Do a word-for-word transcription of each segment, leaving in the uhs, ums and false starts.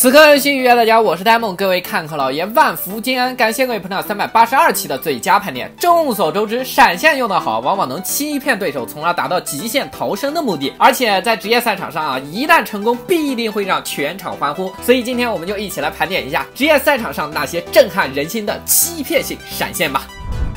此刻新娱乐大家，我是呆梦，各位看客老爷万福金安，感谢各位捧场三百八十二期的最佳盘点。众所周知，闪现用得好，往往能欺骗对手，从而达到极限逃生的目的。而且在职业赛场上啊，一旦成功，必定会让全场欢呼。所以今天我们就一起来盘点一下职业赛场上那些震撼人心的欺骗性闪现吧。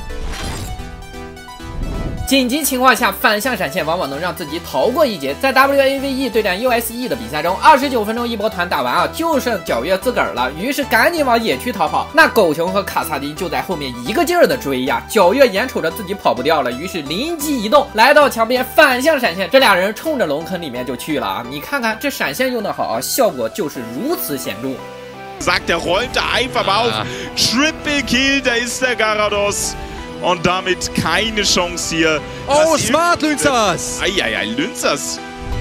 紧急情况下，反向闪现往往能让自己逃过一劫。在 W A V E 对战 U S E 的比赛中，二十九分钟一波团打完啊，就剩皎月自个儿了，于是赶紧往野区逃跑。那狗熊和卡萨丁就在后面一个劲儿的追呀。皎月眼瞅着自己跑不掉了，于是灵机一动，来到墙边反向闪现，这俩人冲着龙坑里面就去了啊！你看看这闪现用得好啊，效果就是如此显著。 Sagt, der räumt da einfach mal auf. Triple Kill, da ist der Garados.Und damit keine Chance hier. Oh, smart, Lünzers! Eieiei, Lünzers.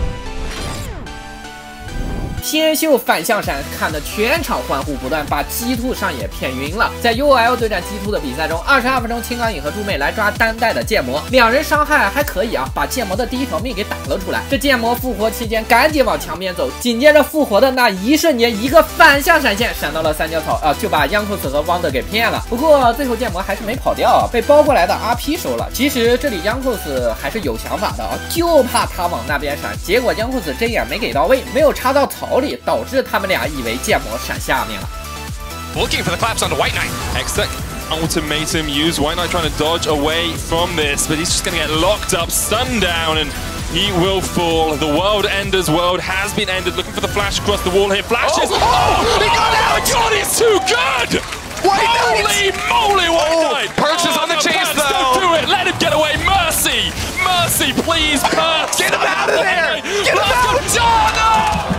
天秀反向闪看得全场欢呼不断，把 G 二 上也骗晕了。在 U L 对战 G 二 的比赛中，二十二分钟青钢影和猪妹来抓单带的剑魔，两人伤害还可以啊，把剑魔的第一条命给打了出来。这剑魔复活期间赶紧往墙边走，紧接着复活的那一瞬间，一个反向闪现闪到了三角草啊，就把央克斯和汪德给骗了。不过最后剑魔还是没跑掉啊，被包过来的 R P 收了。其实这里央克斯还是有想法的啊，就怕他往那边闪，结果央克斯针眼没给到位，没有插到草里，导致他们俩以为剑魔闪下面了。 Looking for the claps onto White Knight. Hextech ultimatum used. White Knight trying to dodge away from this, but he's just going to get locked up, stunned down, and he will fall. The World Ender's world has been ended. Looking for the flash across the wall here. Flashes. Oh, oh he got out. God, he's too good. White Holy moly, White Knight. Oh, Perks is on the chase though. Don't do it. Let him get away. Mercy. Mercy, please. Perks. Get him out of there. Get him out. Oh, no.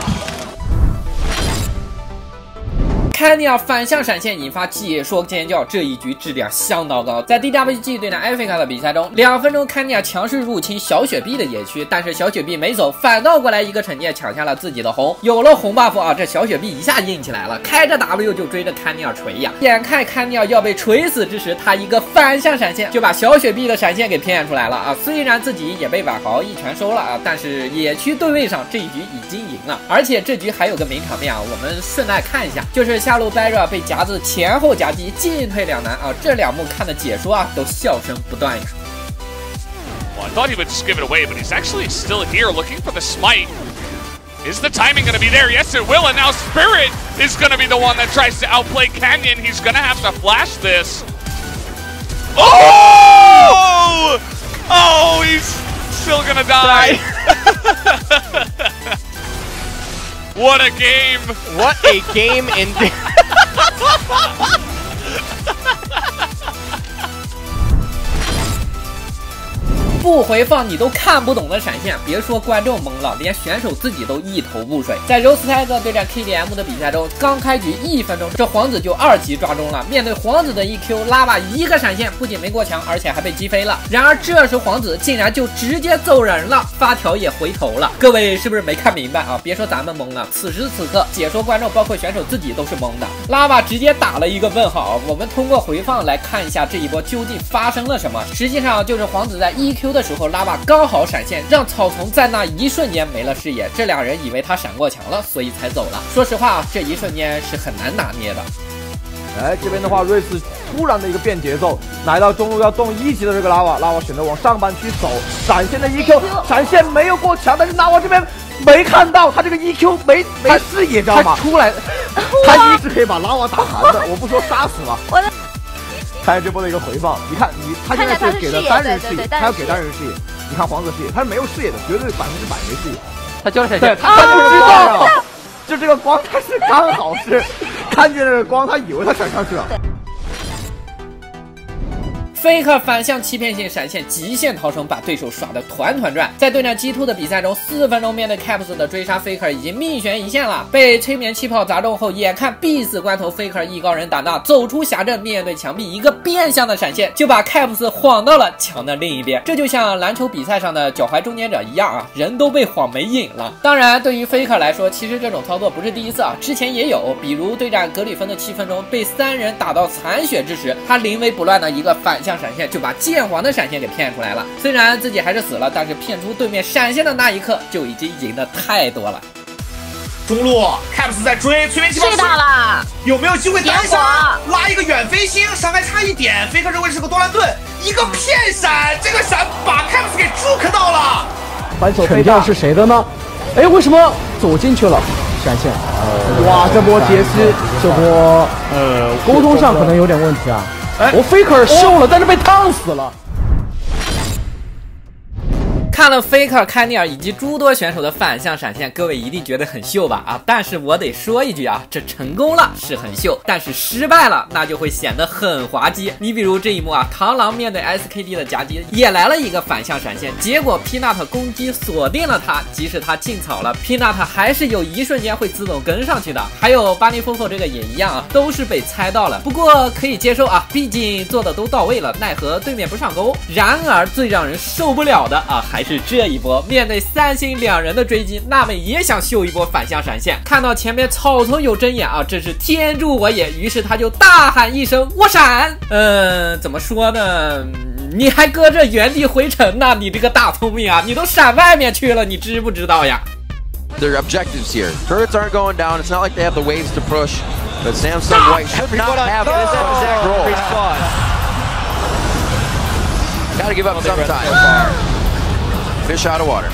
看尼尔反向闪现引发解说尖叫，这一局质量相当高。在 D W G 对战艾菲卡的比赛中，两分钟看尼尔强势入侵小雪碧的野区，但是小雪碧没走，反倒过来一个惩戒抢下了自己的红。有了红 buff 啊，这小雪碧一下硬起来了，开着 W 就追着看尼尔锤呀。眼看看尼尔要被锤死之时，他一个反向闪现就把小雪碧的闪现给骗出来了啊！虽然自己也被婉豪一拳收了啊，但是野区对位上这一局已经赢了，而且这局还有个名场面啊，我们顺带看一下，就是下路 Barra 被夹子前后夹击，进退两难啊！这两幕看的解说啊都笑声不断呀。 Well, I thought he would just give it away, but he's actually still here looking for the smite. Is the timing going to be there? Yes, it will. And now Spirit is going to be the one that tries to outplay Canyon. He's going to have to flash this. Oh! Oh, he's still going to die. What a game! What a game indeed! 不回放你都看不懂的闪现，别说观众懵了，连选手自己都一头雾水。在 Rose Tiger 对战 K D M 的比赛中，刚开局一分钟，这皇子就二级抓中了。面对皇子的 E Q， 拉瓦一个闪现，不仅没过墙，而且还被击飞了。然而这时皇子竟然就直接走人了，发条也回头了。各位是不是没看明白啊？别说咱们懵了，此时此刻解说观众包括选手自己都是懵的。拉瓦直接打了一个问号。我们通过回放来看一下这一波究竟发生了什么。实际上就是皇子在 E Q 的时候，拉瓦刚好闪现，让草丛在那一瞬间没了视野，这两人以为他闪过墙了，所以才走了。说实话，这一瞬间是很难拿捏的。 哎，这边的话，瑞士突然的一个变节奏，来到中路要动一级的这个拉瓦，拉瓦选择往上半区走，闪现的 E Q， 闪现没有过墙，但是拉瓦这边没看到，他这个 E Q 没没视野，知道吗？出来，他一直可以把拉瓦打残的，我不说杀死了。我的。看这波的一个回放，你看你他现在是给了单人视野，他要给单人视野。你看皇子视野，他是没有视野的，绝对百分之百没视野。 他就是闪现，他就知道了，就这个光他是刚好是看见这个光，他以为他闪上去了。 Faker 反向欺骗性闪现极限逃生，把对手耍得团团转。在对战 G 二 的比赛中，四分钟面对 Caps 的追杀 Faker 已经命悬一线了。被催眠气泡砸中后，眼看必死关头 ，Faker 艺高人胆大，走出峡阵，面对墙壁一个变相的闪现，就把 Caps 晃到了墙的另一边。这就像篮球比赛上的脚踝终结者一样啊，人都被晃没影了。当然，对于 Faker 来说，其实这种操作不是第一次啊，之前也有，比如对战格里芬的七分钟，被三人打到残血之时，他临危不乱的一个反向闪现就把剑皇的闪现给骗出来了。虽然自己还是死了，但是骗出对面闪现的那一刻就已经赢得太多了。 中路 Caps 在追，催眠气泡睡他了， 有没有机会单杀拉一个远飞星？伤害差一点，Faker 认为是个多兰盾，一个骗闪，这个闪把 Caps 给 juke 到了。 反手沉掉是谁的呢？哎，为什么走进去了？闪现，哇，这波杰西，这波呃沟通上可能有点问题啊。哎，我 Faker 秀了，但是被烫死了。 看了 Faker、凯尼尔以及诸多选手的反向闪现，各位一定觉得很秀吧？啊，但是我得说一句啊，这成功了是很秀，但是失败了那就会显得很滑稽。你比如这一幕啊，螳螂面对 S K D 的夹击也来了一个反向闪现，结果 Peanut 攻击锁定了他，即使他进草了 ，Peanut 还是有一瞬间会自动跟上去的。还有巴尼夫妇这个也一样啊，都是被猜到了，不过可以接受啊，毕竟做的都到位了，奈何对面不上钩。然而最让人受不了的啊，还是这一波，面对三星两人的追击，娜美也想秀一波反向闪现，看到前面草丛有针眼啊，这是天助我也，于是他就大喊一声我闪。嗯，怎么说呢？你还搁这原地回城呢？你这个大聪明啊，你都闪外面去了，你知不知道呀 ？Their objectives here. Turrets aren't going down. It's not like they have the waves to push. But Samsung White should not have this exact role. Gotta give up sometime. Fish out of water.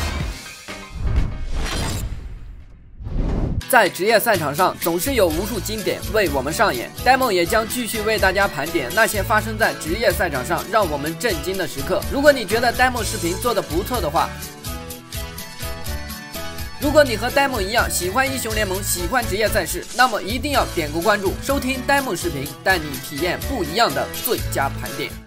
在职业赛场上，总是有无数经典为我们上演。Daimon也将继续为大家盘点那些发生在职业赛场上让我们震惊的时刻。如果你觉得 Daimon 视频做得不错的话，如果你和 Daimon 一样喜欢英雄联盟，喜欢职业赛事，那么一定要点个关注，收听 Daimon 视频，带你体验不一样的最佳盘点。